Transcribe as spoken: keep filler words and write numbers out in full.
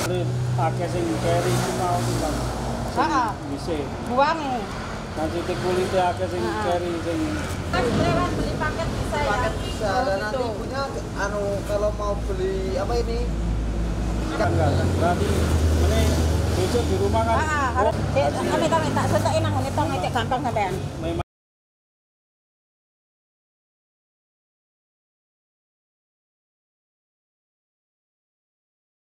misalnya pakai sing carry itu mau kan. Heeh. Bisa. Buang. Nanti titik kulitnya pakai sing carry sing. Kan lewat beli paket bisa ya. Paket bisa Oh, dan gitu. nanti punya anu kalau mau beli apa ini? Kan enggak. Berarti ini besok di rumah kan. Ah, harus. Eh, kami kami tak sesuai nang ngitong ngecek gampang sampean. Memang